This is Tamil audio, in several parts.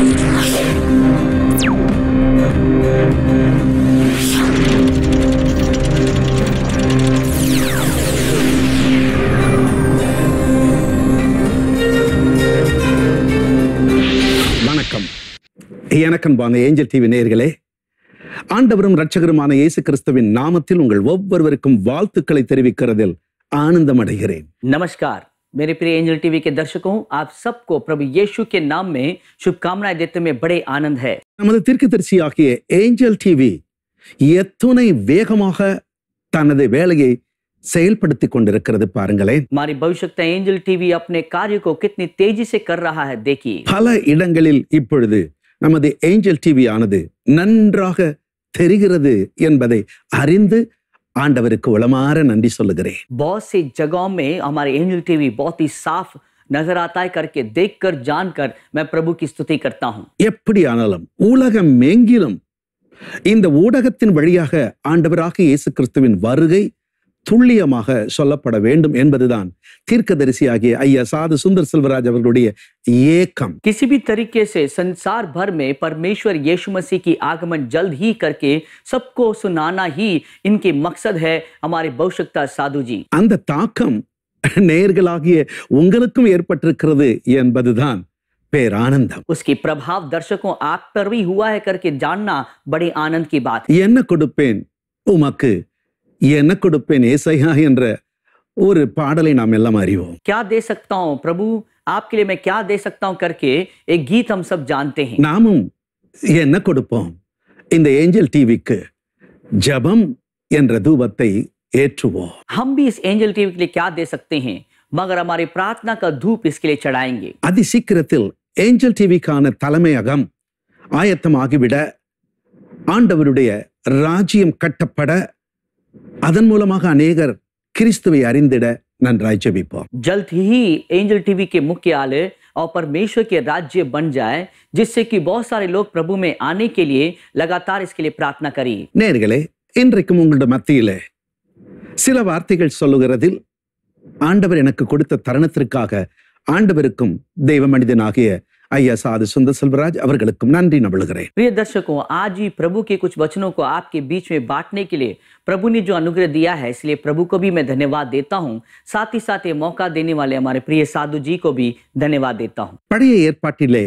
வணக்கம். எனக்கன்பான ஏஞ்சல் டிவி நேயர்களே, ஆண்டவரும் இரட்சகருமான இயேசு கிறிஸ்துவின் நாமத்தில் உங்கள் ஒவ்வொருவருக்கும் வாழ்த்துக்களை தெரிவிக்கிறதில் ஆனந்தம் அடைகிறேன். नमस्कार मेरे प्रिय एंजल टीवी के दर्शकों, आप सबको प्रभु यीशु के नाम में शुभकामनाएं देते में बड़े आनंद है. நமது தீர்க்கதரிசியாகிய ஏஞ்சல் டிவி எத்துணை வேகமாக தனது வேலையை செயல்படுத்திக் கொண்டிருக்கிறது பாருங்களேன். हमारी भविष्यता एंजल टीवी अपने कार्य को कितनी तेजी से कर रहा है देखिए. பல இடங்களில் இப்பொழுது நமது ஏஞ்சல் டிவி ஆனது நன்றாக தெரிகிறது என்பதை அறிந்து ஆண்டவருக்கு உளமாற நன்றி சொல்லுகிறேன். बहुत सी जगहों में हमारे एंजल टीवी बहुत ही साफ नजर आता है, करके देखकर जानकर मैं प्रभु की स्तुति करता हूं. எப்படி ஆனாலும் உலகம் எங்கிலும் இந்த ஊடகத்தின் வழியாக ஆண்டவராகிய இயேசு கிறிஸ்துவின் வருகை துல்லியமாக சொல்லப்பட வேண்டும் என்பதுதான் தீர்க்கதரிசியாகிய ஐயா சாது சுந்தர் செல்வராஜ் அவர்களுடைய ஏக்கம். किसी भी तरीके से संसार भर में परमेश्वर यीशु मसीह की आगमन जल्द ही करके सबको सुनाना ही इनके मकसद है हमारे भविष्यता साधु जी. அந்த தாக்கம் நேயர்களாகிய உங்களுக்கும் ஏற்பட்டிருக்கிறது என்பதுதான் பேரானந்தம். उसकी प्रभाव दर्शकों आप पर भी हुआ है करके जानना बड़ी आनंद की बात. என்ன கொடுப்பேன் உமக்கு, என்ன கொடுப்பேன் ஏசையா என்ற ஒரு பாடலை நாம் எல்லாம் அறிவோம். क्या दे सकता हूं प्रभु आपके लिए, मैं क्या दे सकता हूं करके एक गीत हम सब जानते हैं. நாமும் என்ன கொடுப்போம்? இந்த ஏஞ்சல் டிவிக்கு ஜெபம் என்ற தூபத்தை ஏற்றுவோம். हम भी इस एंजल टीवी के लिए क्या दे सकते हैं, मगर हमारी प्रार्थना का धूप इसके लिए चढ़ाएंगे. அதி சீக்கிரத்தில் ஏஞ்சல் டிவிக்கான தலைமையகம் ஆயத்தமாகிவிட, ஆண்டவருடைய ராஜ்யம் கட்டப்பட, அதன் மூலமாக அநேகர் கிறிஸ்துவை அறிந்திட நன்றாய் ஜெபிப்போம். जल्द ही एंजल टीवी के मुख्यालय और परमेश्वर के राज्य बन जाए, जिससे कि बहुत सारे लोग प्रभु में आने के लिए लगातार इसके लिए प्रार्थना करिए. நேயர்களே, இன்றைக்கும் உங்களுடைய மத்தியிலே சில வார்த்தைகள் சொல்லுகிறதில் ஆண்டவர் எனக்கு கொடுத்த தருணத்திற்காக ஆண்டவருக்கும் தெய்வ மனிதனாகிய ஐயா சாது சுந்தர் செல்வராஜ் அவர்களுக்கும் நன்றி நம்புகிறேன். प्रिय दर्शकों, आज ही प्रभु के कुछ वचनों को आपके बीच में बांटने के लिए प्रभु ने जो अनुग्रह दिया है, इसलिए प्रभु को भी मैं धन्यवाद देता हूं. साथ ही साथ ये मौका देने वाले हमारे प्रिय साधु जी को भी धन्यवाद देता हूं. பழைய ஏற்பாட்டிலே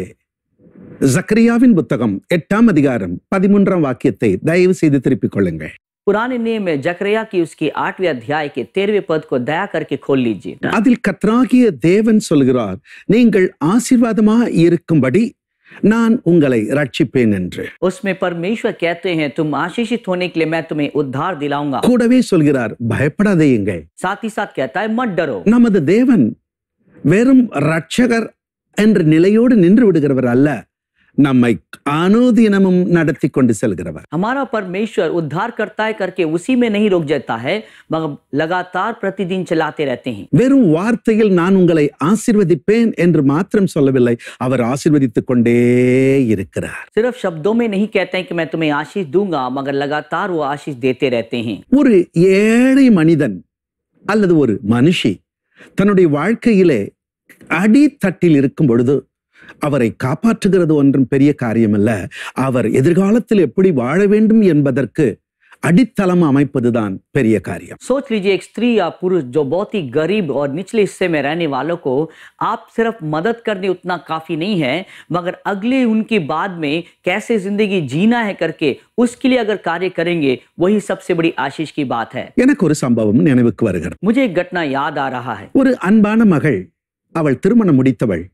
ஜக்கரியாவின் புத்தகம் 8ஆம் அதிகாரம் 13ஆம் வாக்கியத்தை தயவு செய்து திருப்பிக் கொள்ளுங்கள். पुराने नियम में जकरिया की उसके 8वें अध्याय के 13वें पद को दया करके खोल लीजिए. அதில் கர்த்தராகிய தேவன் சொல்கிறார், நீங்கள் ஆசீர்வாதமாக இருக்கும்படி நான் உங்களை ரட்சிப்பேன் என்று. उसमें परमेश्वर कहते हैं तुम आशीषित होने के लिए मैं तुम्हें उद्धार दिलाऊंगा. கூடவே சொல்கிறார், பயப்படாதேயுங்கள். साथ ही साथ कहता है मत डरो. நமது தேவன் வெறும் ரட்சகர் என்ற நிலையோடு நின்று விடுகிறவர் அல்ல, நம்மை அனுதினமும் நடத்தி கொண்டு செல்கிறவர். हमारा परमेश्वर उद्धार करता है करके उसी में नहीं रुक जाता है, मगर लगातार प्रतिदिन चलाते रहते हैं. வெறும் வார்த்தையில் நான் உங்களை ஆசீர்வதிப்பேன் என்று மாத்திரம் சொல்லவில்லை, அவர் ஆசீர்வதித்துக் கொண்டே இருக்கிறார். सिर्फ शब्दों में नहीं कहते हैं कि मैं तुम्हें आशीष दूंगा, मगर लगातार वो आशीष देते रहते हैं. ஒரு ஏழை மனிதன் அல்லது ஒரு மனுஷி தன்னுடைய வாழ்க்கையிலே அடித்தட்டில் இருக்கும் பொழுது அவரை காப்பாற்றுகிறது ஒன்றும் பெரிய காரியம் அல்ல. அவர் எதிர்காலத்தில் எப்படி வாழ வேண்டும் என்பதற்கு அடித்தளம் அமைப்பதுதான் பெரிய காரியம். सोच लीजिए एक स्त्री या पुरुष जो बहुत ही गरीब और निचले हिस्से में रहने वालों को आप सिर्फ मदद करने उतना काफी नहीं है, मगर अगले उनके बाद में कैसे जिंदगी जीना है करके उसके लिए अगर कार्य करेंगे, वही सबसे बड़ी आशीष की बात है. எனக்கு ஒரு சம்பவம் நினைவுக்கு வருகிறது. मुझे एक घटना याद आ रहा है. ஒரு அன்பான மகள், அவள் திருமணம் முடித்தவள்,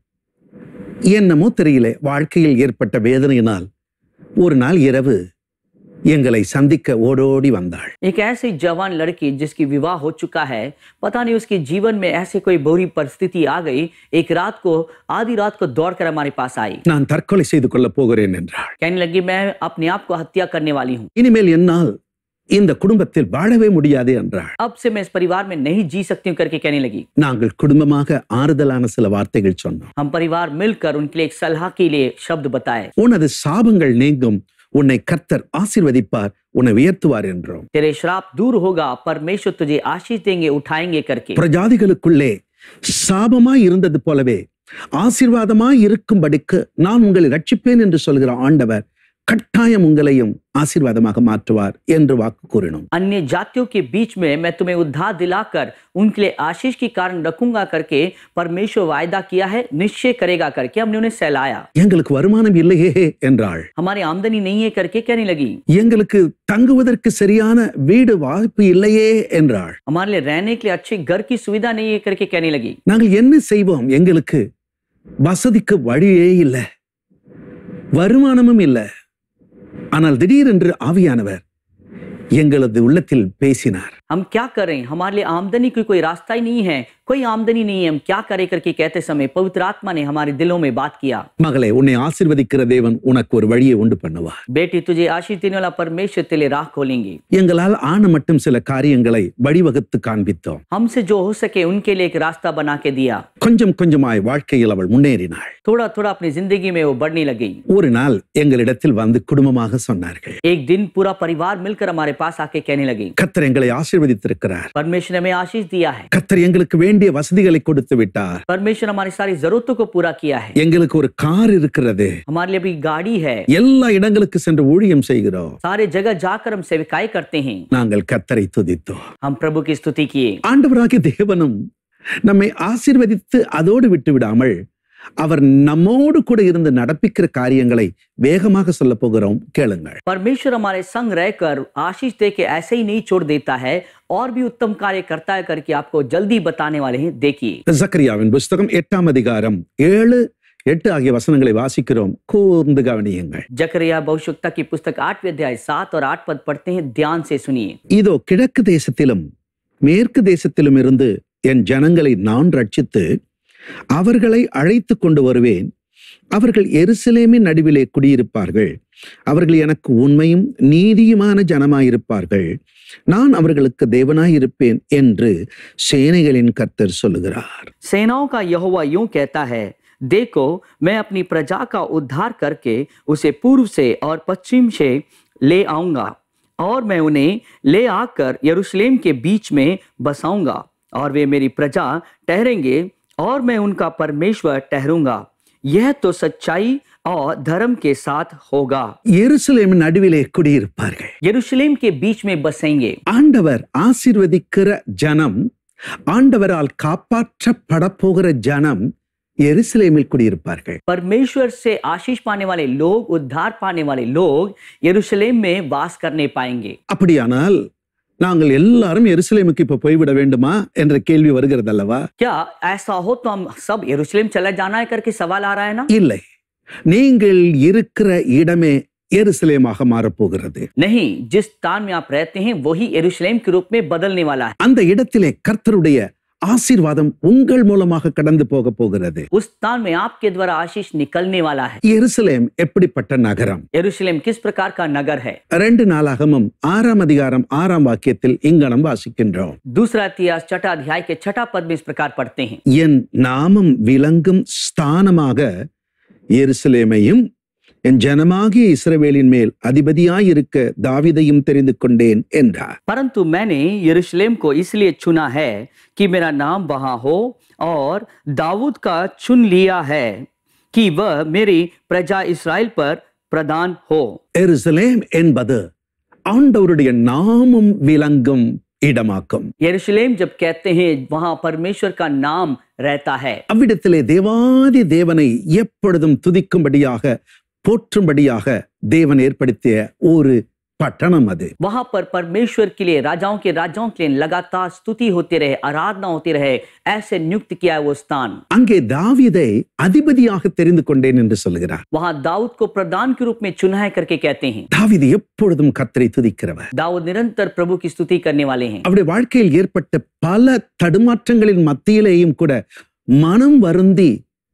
என்னமோ தெரியல வாழ்க்கையில் ஏற்பட்ட வேதனையினால் ஒரு நாள் இரவு எங்களை சந்திக்க ஓடோடி வந்தாள். एक ऐसी जवान लड़की जिसकी विवाह हो चुका है, पता नहीं उसके जीवन में ऐसे कोई बुरी परिस्थिति आ गई, एक रात को आधी रात को दौड़कर हमारे पास आई. நான் தற்கொலை செய்து கொள்ள போகிறேன் என்றாள். कहने लगी मैं अपने आप को हत्या करने वाली हूँ. இனிமேல் என்னால் இந்த குடும்பத்தில் வாழவே முடியாது என்றாள். अब से मैं इस परिवार में नहीं जी सकती हूँ करके कहने लगी. நாங்கள் குடும்பமாக ஆறுதலான சில வார்த்தைகள் சொன்னோம். हम परिवार मिलकर उनके लिए एक सलाह के लिए शब्द बताए. உனது சாபங்கள் நீங்கும், உன்னை கர்த்தர் ஆசீர்வதிப்பார், உன்னை உயர்த்துவார் என்றோம். तेरे श्राप दूर होगा, परमेश्वर तुझे आशीष देंगे, उठाएंगे करके. பிரஜாதிகளுக்குள்ளே சாபமாய் இருந்தது போலவே ஆசீர்வாதமாய் இருக்கும்படிக்கு நான் உங்களை ரட்சிப்பேன் என்று சொல்கிற ஆண்டவர் கட்டாயம் உங்களையும் ஆசீர்வாதமாக மாற்றுவார் என்று வாக்கு கூறினோம். अन्य जातियों के बीच में मैं तुम्हें उद्धार दिलाकर उनके लिए आशीष के कारण रखूंगा करके परमेश्वर वायदा किया है, निश्चय करेगा करके हमने उन्हें सहलाया. எங்களுக்கு வருமானம் இல்லையே என்றாள். हमारी आमदनी नहीं है करके कहने लगी. எங்களுக்கு தங்குவதற்கு சரியான வீடு வாய்ப்பு இல்லையே என்றாள். हमारे लिए रहने के लिए अच्छे घर की सुविधा नहीं है करके कहने लगी. நாங்கள் என்ன செய்வோம்? எங்களுக்கு வசதிக்கு வழியே இல்லை, வருமானமும் இல்லை. ஆனால் திடீரென்று ஆவியானவர் எங்களது உள்ளத்தில் பேசினார். हम क्या करें, हमारे लिए आमदनी की कोई रास्ता ही नहीं है, कोई आमदनी नहीं है, हम क्या करें करके कहते समय पवित्र आत्मा ने हमारे दिलों में बात किया. மகளே, உன்னை ஆசீர்வதிக்கிற தேவன் உனக்கு ஒரு வழியை உண்டு பண்ணுவார். बेटी, तुझे आशीष देने वाला परमेश्वर तेरे लिए राह खोलेंगे. எங்களால் ஆன மட்டும் சில காரியங்களை வழிவகுத்து காண்பித்தோம். हमसे जो हो सके उनके लिए एक रास्ता बना के दिया. கொஞ்சம் கொஞ்சமாய் வாழ்க்கையில் அவள் முன்னேறினாள். थोड़ा थोड़ा अपनी जिंदगी में वो बढ़ने लगी. ஒரு நாள் எங்களிடத்தில் வந்து குடும்பமாக சொன்னார்கள். एक दिन पूरा परिवार मिलकर हमारे पास आके कहने लगी, கர்த்தர் எங்களை ஆசீர்வதித்திருக்கிறார். परमेश्वर ने हमें आशीष दिया है. கர்த்தர் எங்களுக்கு வேண்டிய வசதிகளை கொடுத்து விட்டார். परमेश्वर हमारी सारी जरूरतों को पूरा किया है. எங்களுக்கு ஒரு கார் இருக்கிறது. हमारे लिए भी गाड़ी है. எல்லா இடங்களுக்கு சென்று ஊழியம் செய்கிறோம். सारे जगह जाकर हम सेविकाई करते हैं. நாங்கள் கர்த்தரை துதித்தோம். हम प्रभु की स्तुति किए. ஆண்டவராகிய தேவனும் நம்மை ஆசீர்வதித்து அதோடு விட்டு விடாமல் அவர் நம்மோடு கூட இருந்து நடப்பிக்கிற காரியங்களை வேகமாக சொல்ல போகிறோம். கேளுங்கள். परमेश्वर हमारे संग रहकर आशीष दे के ऐसे ही नहीं छोड़ देता है, और भी उत्तम कार्य करता है करके आपको जल्दी बताने वाले हैं. देखिए, சக்கரியாவின் புஸ்தகம் 8ஆம் அதிகாரம் 7, 8 ஆகிய வசனங்களை வாசிக்கிறோம். கூர்ந்து கவனியுங்கள். जकरिया भविष्यवक्ता की पुस्तक 8वें अध्याय 7 और 8 पद पढ़ते हैं. ध्यान से सुनिए. இதோ கிழக்கு தேசத்திலும் மேற்கு தேசத்திலும் இருந்து என் ஜனங்களை நான் ரட்சித்து அவர்களை அழைத்து கொண்டு வருவேன். அவர்கள் எருசலேமின் நடுவிலே குடியிருப்பார்கள். அவர்கள் எனக்கு உண்மையும் நீதியுமான ஜனமாயிருப்பார்கள். நான் அவர்களுக்கு தேவனாயிருப்பேன் என்று சேனைகளின் கர்த்தர் சொல்லுகிறார். सेनाओं का यहोवा यूं कहता है, देखो मैं अपनी प्रजा का उद्धार करके उसे पूर्व से और पश्चिम से ले आऊंगा, और मैं उन्हें ले आकर यरूशलेम के बीच में बसाऊंगा, और वे मेरी प्रजा ठहरेंगे और मैं उनका परमेश्वर ठहरूंगा. यह तो सच्चाई और धर्म के साथ होगा. எருசலேமின் நடுவிலே குடியிருப்பார்கள். यरूशलेम के बीच में बसेंगे. ஆண்டவர் ஆசீர்வதிக்கிற ஜனம், ஆண்டவரால் காப்பாற்றப்பட போகிற ஜனம் எருசலேமில் குடியிருப்பார்கள். परमेश्वर से आशीष पाने वाले लोग, उद्धार पाने वाले लोग यरूशलेम में वास करने पाएंगे. அப்படியானால் நாங்கள் எல்லாரும் எருசலேமுக்கு இப்ப போய்விட வேண்டுமா என்ற கேள்வி வருகிறது அல்லவா? क्या ऐसा हो तो हम सब यरूशलेम चला जाना है करके सवाल आ रहा है ना? இல்லை, நீங்கள் இருக்கிற இடமே எருசலேமாக மாறப்போகிறது. नहीं, जिस स्थान में आप रहते हैं वही यरूशलेम के रूप में बदलने वाला है. அந்த இடத்திலே கர்த்தருடைய ஆசீர்வாதம் உங்கள் மூலமாக கடந்து போக போகிறது. उस स्थान में आपके द्वारा आशीष निकलने वाला है. எருசலேம் எப்படிப்பட்ட நகரம்? यरूशलेम किस प्रकार का नगर है? 2 நாளாகமம் 6ஆம் அதிகாரம் 6ஆம் வாக்கியத்தில் இங்கனம் வாசிக்கின்றோம். दूसरा इतिहास 6 अध्याय के 6 पद में इस प्रकार पढ़ते हैं. என் நாமம் விளங்கும் ஸ்தானமாக எருசலேமையும் என் ஜனமாகிய இஸ்ரவேலின் மேல் அதிபதியாயிருக்க தாவீதையும் தெரிந்து கொண்டேன் என்றார். परंतु मैंने यरूशलेम को इसलिए चुना है कि मेरा नाम वहां हो, और दाऊद का चुन लिया है कि वह मेरी प्रजा इस्राएल पर प्रधान हो. எருசலேம் என்பது ஆண்டவருடைய நாமம் விளங்கும் இடமாக்கும். यरूशलेम जब कहते हैं वहां परमेश्वर का नाम रहता है. அவ்விடத்திலே தேவாதி தேவனை எப்பொழுதும் துதிக்கும்படியாக போற்றும்படியாக தேவன் ஏற்படுத்திய ஒரு பட்டணம் அது. वहां पर परमेश्वर के लिए, राजाओं के लिए लगातार स्तुति होती रहे, आराधना होती रहे, ऐसे नियुक्त किया है वो स्थान. அங்கே தாவீதை அதிபதியாக தெரிந்து கொண்டேன் என்று சொல்கிறார். वहां दाऊद को प्रधान के रूप में चुना है करके कहते हैं. தாவீது எப்பொழுதும் கர்த்தரை துதிக்கிறவர். दाऊद निरंतर प्रभु की स्तुति करने वाले हैं. அவருடைய வாழ்க்கையில் ஏற்பட்ட பல தடுமாற்றங்களின் மத்தியிலேயும் கூட மனம் வருந்தி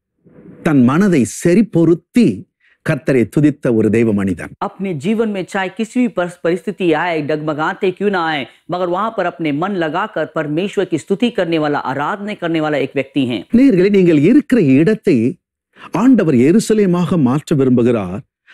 தன் மனதை சரி பொருத்தி கர்த்தரை துதித்த ஒரு தெய்வ மனிதன். अपने जीवन में चाहे किसी भी परिस्थिति आए, डगमगाते क्यों ना आए, मगर वहां पर अपने मन लगाकर परमेश्वर की स्तुति करने वाला, आराधना करने वाला एक व्यक्ति हैं. நேயர்களே, நீங்கள் இருக்கிற இடத்தை ஆண்டவர் எருசலேமாக மாற்ற விரும்புகிறார்.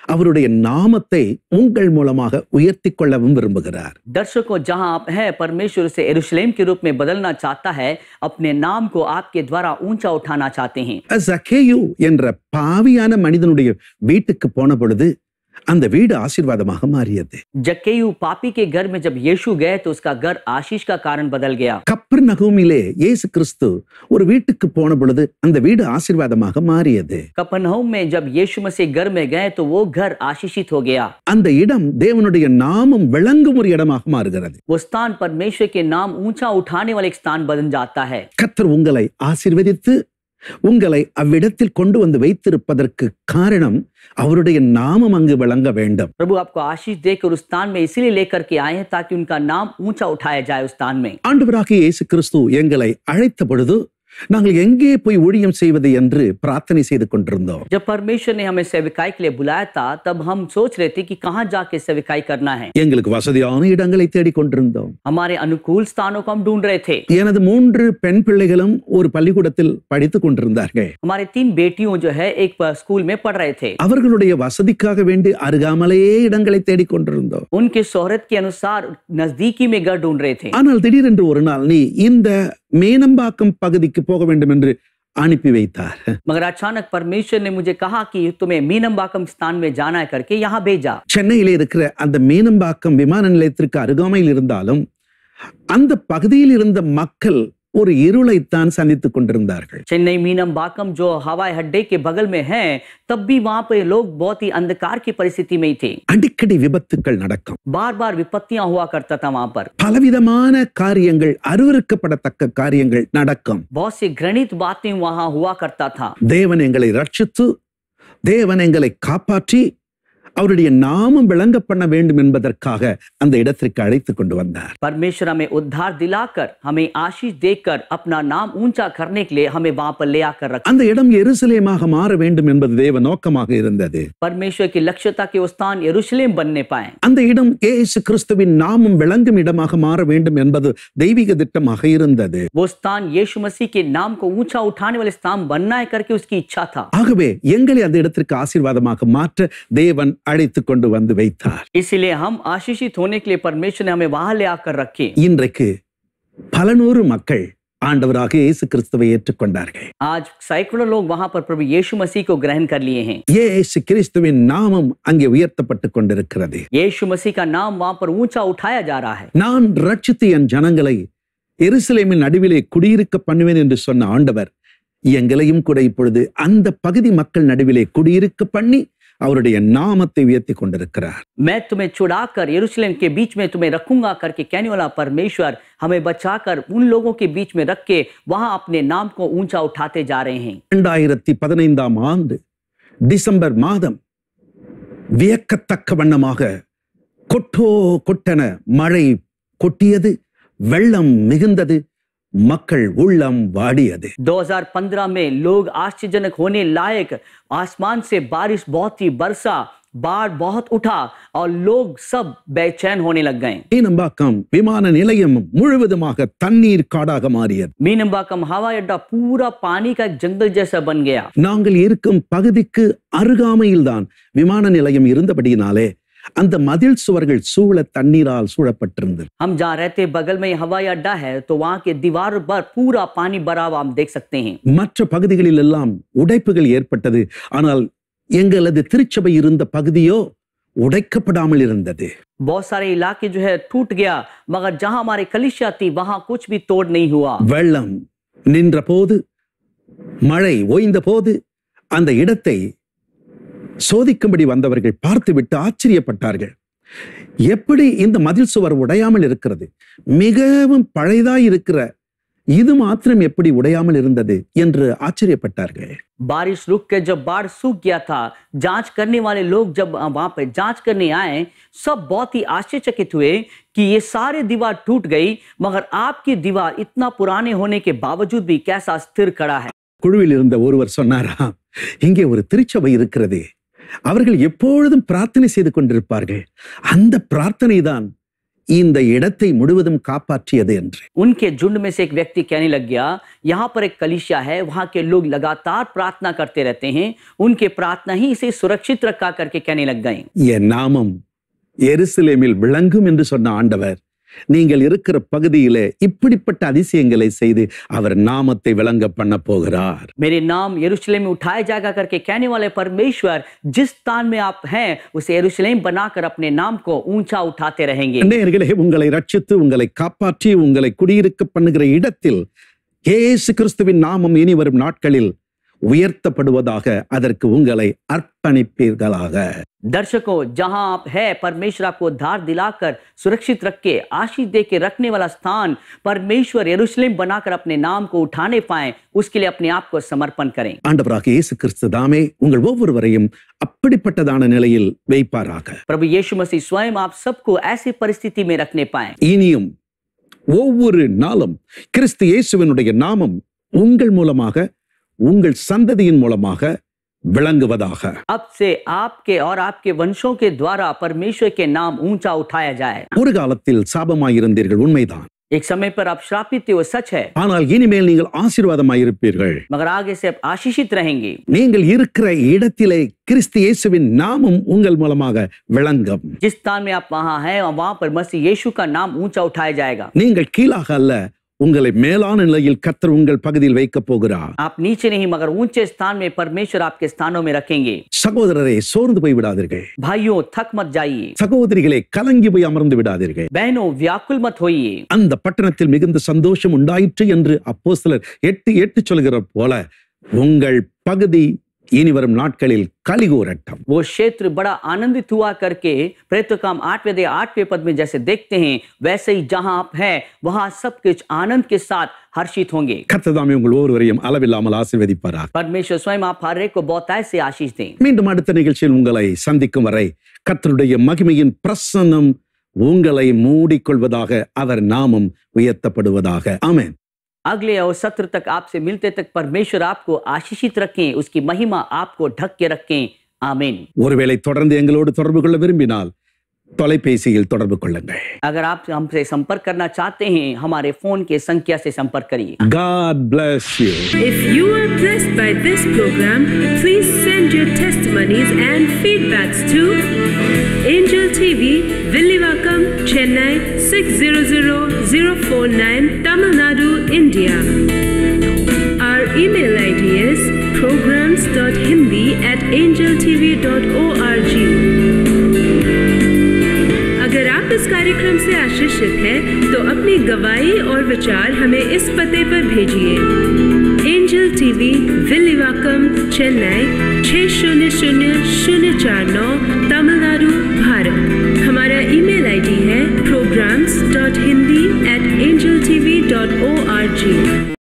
அவருடைய நாமத்தை உங்கள் மூலமாக உயர்த்தி கொள்ளவும் விரும்புகிறார். दर्शकों, जहां आप हैं, परमेश्वर उसे यरूशलेम के रूप में बदलना चाहता है, अपने नाम को आपके द्वारा ऊंचा उठाना चाहते हैं. சக்கேயு என்ற பாவியான மனிதனுடைய வீட்டுக்கு போன பொழுது அந்த வீடு ஆசீர்வாதமாக மாறியது. जक्केयू पापी के घर में जब यीशु गए तो उसका घर आशीष का कारण बदल गया. கப்பர்நகூமிலே இயேசு கிறிஸ்து ஒரு வீட்டுக்கு போன பொழுது அந்த வீடு ஆசீர்வாதமாக மாறியது. कफरनहूम में जब यीशु मसीह घर में गए तो वो घर आशीषित हो गया. அந்த இடம் தேவனுடைய நாமம் விளங்கும் ஒரு இடமாக மாறுகிறது. वो स्थान परमेश्वर के नाम ऊंचा उठाने वाले एक स्थान बन जाता है. கர்த்தர் உங்களை ஆசீர்வதித்து உங்களை அவ்விடத்தில் கொண்டு வந்து வைத்திருப்பதற்கு காரணம் அவருடைய நாமம் அங்கு விளங்க வேண்டும். प्रभु आपको आशीष देकर उस स्थान में इसीलिए लेकर के आए हैं ताकि उनका नाम ऊंचा उठाया जाए उस स्थान में. ஆண்டவராகிய இயேசு கிறிஸ்து எங்களை அழைத்த பொழுது நாங்கள் எங்கே போய் ஊழியம் செய்வது என்று பிரார்த்தனை செய்து கொண்டிருந்தோம். जब परमेश्वर ने हमें सेविकाई के लिए बुलाया था तब हम सोच रहे थे कि कहां जाके सेविकाई करना है. எங்களுக்கு வசதியான இடங்களை தேடிக் கொண்டிருந்தோம். हमारे अनुकूल स्थानों को हम ढूंढ रहे थे. எனது 3 பெண் பிள்ளைகளும் ஒரு பள்ளிக்கூடத்தில் படித்துக் கொண்டிருந்தார்கள். हमारे 3 बेटियों जो है एक स्कूल में पढ़ रहे थे. அவர்களுடைய வசதிக்காக வேண்டி அருகாமலேயே இடங்களை தேடிக் கொண்டிருந்தோம். उनके शोहरत के अनुसार नजदीकी में घर ढूंढ रहे थे. ஆனால் திடீரென்று ஒரு நாள் நீ இந்த மேனம்பாக்கம் பகுதிக்கு போக வேண்டும் என்று அனுப்பி வைத்தார். मगर अचानक परमेश्वर ने मुझे कहा कि तुम्हें मीनम्बाकम स्थान में जाना है करके यहाँ भेजा. சென்னையிலே இருக்கிற அந்த மேனம்பாக்கம் விமான நிலையத்திற்கு அருகாமையில் இருந்தாலும் அந்த பகுதியில் இருந்த மக்கள் ஒரு இருளைத்தான் சந்தித்துக் கொண்டிருந்தார்கள். चेन्नई मीनम्बाकम जो हवाई अड्डे के बगल में है, तब भी वहां पे लोग बहुत ही अंधकार की परिस्थिति में ही थे. அடிக்கடி விபத்துக்கள் நடக்கும். बार बार विपत्तियां हुआ करता था वहां पर. பலவிதமான காரியங்கள் அருவருக்கப்படத்தக்க காரியங்கள் நடக்கும். बहुत सी घृणित बातें वहां हुआ करता था. தேவன் எங்களை ரட்சித்து தேவன் எங்களை காப்பாற்றி அவருடைய நாமம் விளங்க பண்ண வேண்டும் என்பதற்காக அந்த இடத்திற்கு அழைத்து கொண்டு வந்தார். परमेश्वर हमें उद्धार दिलाकर, हमें आशीष देकर, अपना नाम ऊंचा करने के लिए हमें वहां पर ले आकर रखा. அந்த இடம் எருசலேமாக மாற வேண்டும் என்பது தேவ நோக்கமாக இருந்தது. परमेश्वर की लक्ष्य था कि वो स्थान यरूशलेम बनने पाए. அந்த இடம் இயேசு கிறிஸ்துவின் நாமம் விளங்கும் இடமாக மாற வேண்டும் என்பது தெய்வீக திட்டமாக இருந்தது. वो स्थान यीशु मसीह के नाम को ऊंचा उठाने वाले स्थान बनना है करके उसकी इच्छा था. ஆகவே எங்களை அந்த இடத்திற்கு ஆசீர்வாதமாக மாற்ற தேவன் அழைத்து கொண்டு வந்து வைத்தார். इसलिए हम आशीषित होने के लिए परमेश्वर ने हमें वहां ले आकर रखे. இன்றைக்கு பல நூறு மக்கள் ஆண்டவராக இயேசு கிறிஸ்துவை ஏற்றுக்கொண்டார்கள். आज सैकड़ों लोग वहां पर प्रभु यीशु मसीह को ग्रहण कर लिए हैं. இயேசு கிறிஸ்துவின் நாமம் அங்கே உயர்த்தப்பட்டு கொண்டிருக்கிறது. यीशु मसीह का नाम वहां पर ऊंचा उठाया जा रहा है. நான் ரட்சித்து என் ஜனங்களை எருசலேமின் நடுவிலே குடியிருக்க பண்ணுவேன் என்று சொன்ன ஆண்டவர் எங்களையும் கூட இப்பொழுது அந்த பகுதி மக்கள் நடுவிலே குடியிருக்க பண்ணி அவருடைய நாமத்தை உயர்த்தி கொண்டிருக்கிறார். मैं तुम्हें छुड़ाकर यरूशलेम के बीच में तुम्हें रखूंगा करके कहने वाला परमेश्वर हमें बचाकर उन लोगों के बीच में रख के वहां अपने नाम को ऊंचा उठाते जा रहे हैं. 2015 ஆண்டு டிசம்பர் மாதம் வியக்கத்தக்க வண்ணமாக கொட்டென மழை கொட்டியது, வெள்ளம் மிகுந்தது, மக்கள் உள்ளம் வாடியது. 2015 में लोग आश्चर्यजनक होने लायक आसमान से बारिश बहुत ही बरसा, बाढ़ बहुत उठा और लोग सब बेचैन होने लग गए. மீனம்பாக்கம் விமான நிலையம் முழுவதுமாக தண்ணீர் காடாக மாறியது. मीनम्बाकम हवाई अड्डा पूरा पानी का एक जंगल जैसा बन गया. நாங்கள் இருக்கும் பகுதிக்கு அருகாமையில்தான் விமான நிலையம் இருந்தபடியினாலே அந்த மதில் சுவர்கள் சூழ தண்ணீரால் சூழப்பட்டிருந்தது. हम जहाँ रहते बगल में हवाई अड्डा है तो वहाँ के दीवार पर पूरा पानी भरा हुआ हम देख सकते हैं. மற்ற பகுதிகளில் எல்லாம் உடைப்புகள் ஏற்பட்டது. ஆனால் எங்களது திருச்சபை இருந்த பகுதியோ உடைக்கப்படாமல் இருந்தது. बहुत सारे इलाके जो है टूट गया, मगर जहाँ हमारी कलीसिया थी वहाँ कुछ भी तोड़ नहीं हुआ. வெள்ளம் நின்ற போது, மழை ஓய்ந்த போது அந்த இடத்தை சோதிக்கும்படி வந்தவர்கள் பார்த்துவிட்டு ஆச்சரியப்பட்டார்கள். எப்படி இந்த மதில் சுவர் உடையாமல் இருக்கிறது? மிகவும் பழையதாய் இருக்கிற இது மாத்திரம் எப்படி உடையாமல் இருந்தது என்று ஆச்சரியப்பட்டார்கள். बारिश रुक के जब बाढ़ सूख गया था, जांच करने वाले लोग जब वहां पे जांच करने आए, सब बहुत ही आश्चर्यचकित हुए कि ये सारे दीवार टूट गई, मगर आपकी दीवार इतना पुराने होने के बावजूद भी कैसा स्थिर खड़ा है. குழுவில் இருந்த ஒருவர் சொன்னாராம், இங்கே ஒரு திருச்சபை இருக்கிறது, அவர்கள் எப்பொழுதும் பிரார்த்தனை செய்து கொண்டிருப்பார்கள், அந்த பிரார்த்தனை தான் இந்த இடத்தை முழுவதும் காப்பாற்றியது என்று. उनके झुंड में से एक व्यक्ति कहने लग गया, यहाँ पर एक कलीसिया है, वहां के लोग लगातार प्रार्थना करते रहते हैं, उनके प्रार्थना ही इसे सुरक्षित रखा करके कहने लग गए. என் நாமம் எருசலேமில் விளங்கும் என்று சொன்ன ஆண்டவர் நீங்கள் இருக்கிற பகுதியிலே இப்படிப்பட்ட அதிசயங்களை செய்து அவர் நாமத்தை விளங்க பண்ண போகிறார். मेरे नाम यरूशलेम में उठाया जाएगा करके कहने वाले परमेश्वर जिस स्थान में आप हैं उसे यरूशलेम बनाकर अपने नाम को ऊंचा उठाते रहेंगे. நேயர்களே, உங்களை ரட்சித்து உங்களை காப்பாற்றி உங்களை குடியிருக்க பண்ணுகிற இடத்தில் இயேசு கிறிஸ்துவின் நாமம் இனி வரும் நாட்களில் உயர்த்தப்படுவதாக அதற்கு उंगலை अर्पணிப்பீர்களாக. दर्शकों, जहां आप हैं परमेश्वर आपको उद्धार दिलाकर सुरक्षित रख के आशीष दे के रखने वाला स्थान परमेश्वर यरूशलेम बनाकर अपने नाम को उठाने पाए, उसके लिए अपने आप को समर्पण करें. ஆண்டவராகிய இயேசு கிறிஸ்து தாமே உங்கள் ஒவ்வொருவரையும் அப்படிப்பட்டதான நிலையில் வைப்பாராக. प्रभु यीशु मसीह स्वयं आप सबको ऐसी परिस्थिति में रखने पाए. இனியும் ஒவ்வொரு நாளும் கிறிஸ்து இயேசுவினுடைய நாமம் உங்கள் மூலமாக உங்கள் சந்ததியின் மூலமாக விளங்குவதாக. अब से आपके और आपके वंशों के द्वारा परमेश्वर के नाम ऊंचा उठाया जाए. ஒரு காலத்தில் சாபமாயிருந்தீர்கள், உண்மைதான். एक समय पर आप श्रापित थे, वो सच है. ஆனால் இனிமேல் நீங்கள் ஆசீர்வாதமாயிருப்பீர்கள். मगर आगे से आप आशीषित रहेंगे. நீங்கள் இருக்கிற இடத்திலே கிறிஸ்து இயேசுவின் நாமம் உங்கள் மூலமாக விளங்கும். जिस स्थान में आप वहां हैं वहां पर मसीह यीशु का नाम ऊंचा उठाया जाएगा. நீங்கள் கீழாக அல்ல, உங்களை மேலான நிலையில் கர்த்தர் உங்கள் பகுதியில் வைக்க போகிறார். आप नीचे नहीं मगर ऊंचे स्थान में परमेश्वर आपके स्थानों में रखेंगे. சகோதரரே, சோர்ந்து போய் விடாதீர்கள். भाइयों, थक मत जाइए. சகோதரிகளே, கலங்கி போய் அமர்ந்து விடாதீர்கள். बहनों, व्याकुल मत होइए. அந்த பட்டணத்தில் மிகுந்த சந்தோஷம் உண்டாயிற்று என்று அப்போஸ்தலர் 8:8 சொல்கிற போல உங்கள் பகுதி இனி வரும் நாட்களில் கலிகூரட்டும். वो क्षेत्र बड़ा आनंदित हुआ करके प्रेरितों काम 8वें पद में जैसे देखते हैं, वैसे ही जहां आप हैं वहां सब कुछ आनंद के साथ हर्षित होंगे. கர்த்தர் தாமே உங்கள் ஒவ்வொருவரையும் அளவில்லாமல் ஆசீர்வதிப்பாராக. परमेश्वर स्वयं आप हर एक को बहुतायत से आशीष दें. மீண்டும் அடுத்த நிகழ்ச்சியில் உங்களை சந்திக்கும் வரை கர்த்தருடைய மகிமையின் பிரசன்னம் உங்களை மூடிக்கொள்வதாக, அவர் நாமம் உயர்த்தப்படுவதாக. ஆமென். अगले और सत्र तक आपसे मिलते तक परमेश्वर आपको आशीषित रखें, उसकी महिमा आपको ढक के रखें. आमीन. ஒருவேளை தொடர்ந்து எங்களோடு தொடர்பு கொள்ள விரும்பினால் தொலைபேசியில் தொடர்பு கொள்ளுங்கள். अगर आप हमसे संपर्क करना चाहते हैं हमारे फोन के संख्या से संपर्क करिए. God bless you. If you are blessed by this program, please send your testimonies and feedbacks to Angel TV, Villivakkam, Chennai 600049, Tamil Nadu, India. Our email ID is programs.hindi@angeltv.org. अगर आप इस कार्यक्रम से आशीषित हैं तो अपनी गवाही और विचार हमें इस पते पर भेजिए. Angel TV, Villivakkam, Chennai 600049, Tamil Nadu, Bharat. हमारा ईमेल आईडी है programs.hindi@angeltv.org.